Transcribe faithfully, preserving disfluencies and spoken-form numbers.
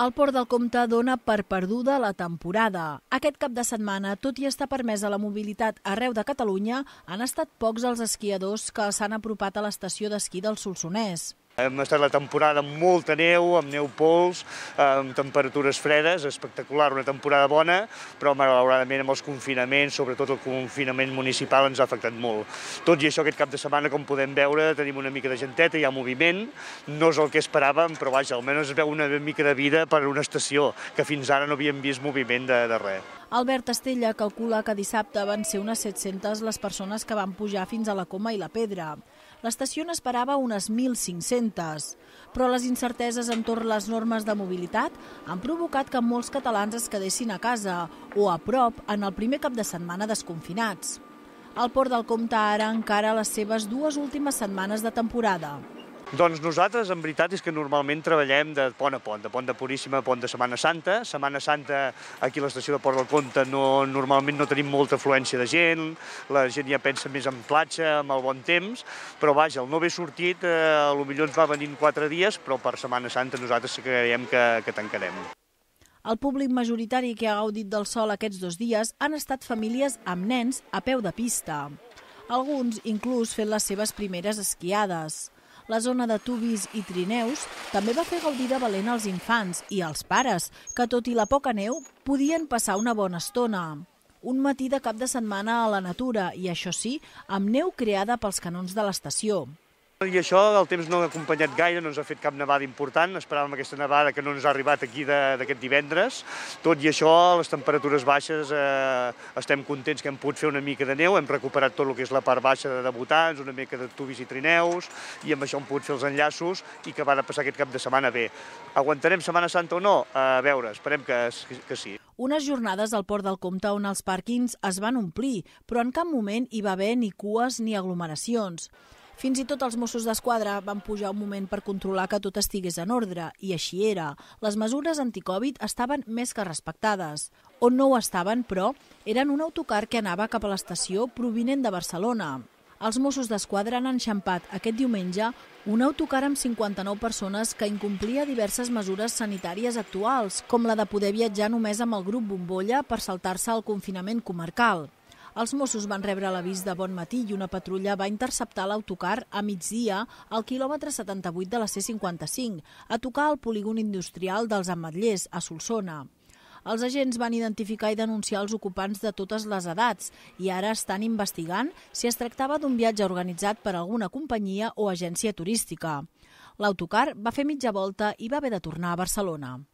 El Port del Comte dona per perduda la temporada. Aquest cap de setmana, tot i estar permesa la mobilitat arreu de Catalunya, han estat pocs els esquiadors que s'han apropat a l'estació d'esquí del Solsonès. Hem estat la temporada amb molta neu, amb neu pols, amb temperatures fredes, espectacular, una temporada bona, però malauradament amb els confinaments, sobretot el confinament municipal, ens ha afectat molt. Tot i això, aquest cap de setmana, com podem veure, tenim una mica de genteta, hi ha moviment, no és el que esperàvem, però vaja, almenys es veu una mica de vida per una estació, que fins ara no havíem vist moviment de, de res. Albert Estella calcula que dissabte van ser unes set-centes les persones que van pujar fins a la Coma i la Pedra. L'estació n'esperava unes mil cinc-centes, però les incerteses entorn les normes de mobilitat han provocat que molts catalans es quedessin a casa o a prop en el primer cap de setmana desconfinats. El Port del Comte ara encara les seves dues últimes setmanes de temporada. Doncs nosaltres, en veritat, és que normalment treballem de pont a pont, de pont de Puríssima a pont de Setmana Santa. Setmana Santa, aquí a l'estació de Port del Comte, no, normalment no tenim molta afluència de gent, la gent ja pensa més en platja, amb el bon temps, però vaja, el no haver sortit, eh, potser ens va venir en quatre dies, però per Setmana Santa nosaltres creiem que, que tancarem. El públic majoritari que ha gaudit del sol aquests dos dies han estat famílies amb nens a peu de pista. Alguns inclús fent les seves primeres esquiades. La zona de Tubis i Trineus també va fer gaudir de valent als infants i als pares, que tot i la poca neu podien passar una bona estona. Un matí de cap de setmana a la natura i, això sí, amb neu creada pels canons de l'estació. I això, el temps no ha acompanyat gaire, no ens ha fet cap nevada important, esperàvem aquesta nevada que no ens ha arribat aquí d'aquest divendres. Tot i això, les temperatures baixes, eh, estem contents que hem pogut fer una mica de neu, hem recuperat tot el que és la part baixa de debutants, una mica de Tubis i Trineus, i amb això hem pogut fer els enllaços i que va de passar aquest cap de setmana bé. Aguantarem Setmana Santa o no? A veure, esperem que, que sí. Unes jornades al Port del Comte on els pàrquings es van omplir, però en cap moment hi va haver ni cues ni aglomeracions. Fins i tot els Mossos d'Esquadra van pujar un moment per controlar que tot estigués en ordre, i així era. Les mesures anticovid estaven més que respectades. On no ho estaven, però, eren un autocar que anava cap a l'estació provinent de Barcelona. Els Mossos d'Esquadra han enxampat aquest diumenge un autocar amb cinquanta-nou persones que incomplia diverses mesures sanitàries actuals, com la de poder viatjar només amb el grup bombolla per saltar-se el confinament comarcal. Els Mossos van rebre l'avís de bon matí i una patrulla va interceptar l'autocar a migdia al quilòmetre setanta-vuit de la C cinquanta-cinc, a tocar al polígon industrial dels Ametllers, a Solsona. Els agents van identificar i denunciar els ocupants de totes les edats i ara estan investigant si es tractava d'un viatge organitzat per alguna companyia o agència turística. L'autocar va fer mitja volta i va haver de tornar a Barcelona.